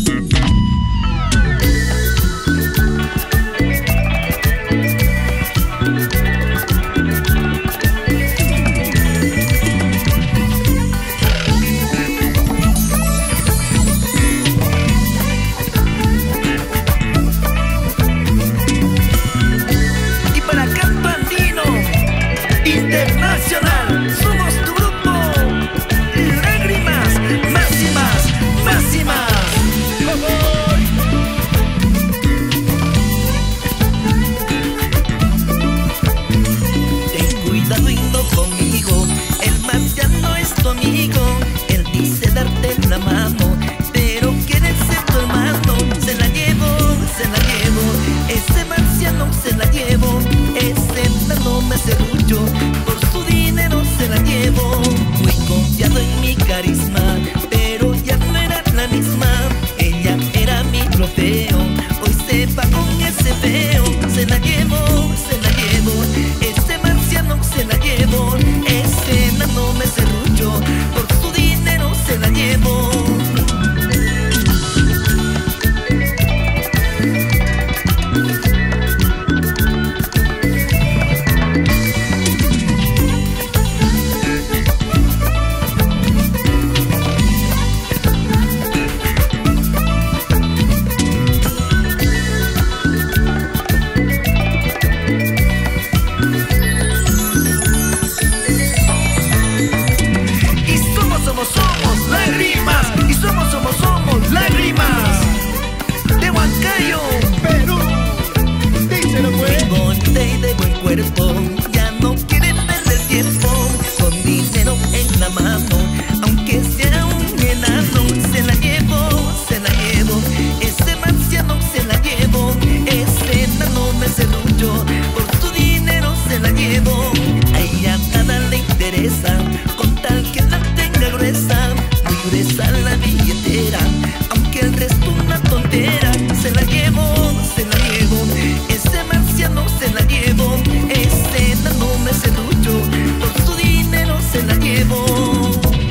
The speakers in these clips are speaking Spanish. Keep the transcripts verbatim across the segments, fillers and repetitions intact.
Ya no quiere perder tiempo, con dinero en la mano, aunque sea un enano. Se la llevo, se la llevo, ese marciano se la llevo, ese enano me serrucho, por su dinero se la llevo. A ella nada le interesa, con tal que la tenga gruesa, muy gruesa la billetera, aunque el resto una tontera. Se la llevo, se la llevo, ese marciano se la llevo, ese enano me serrucho, por su dinero se la llevo.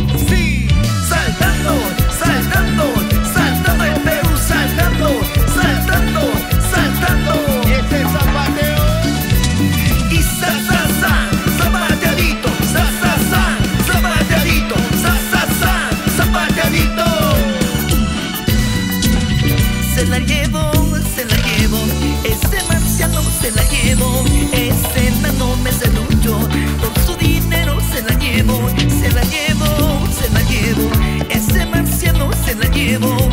Sí, saltando, saltando, saltando el Perú, saltando, saltando, saltando. Ese zapateo y sa, sa, sa, zapateadito, sa, sa, sa, zapateadito, sa, sa, sa, zapateadito. Se la llevo, se la llevo, ese marciano se la llevo, ese enano me serrucho, por su dinero se la llevo, se la llevo, se la llevo, ese marciano se la llevo.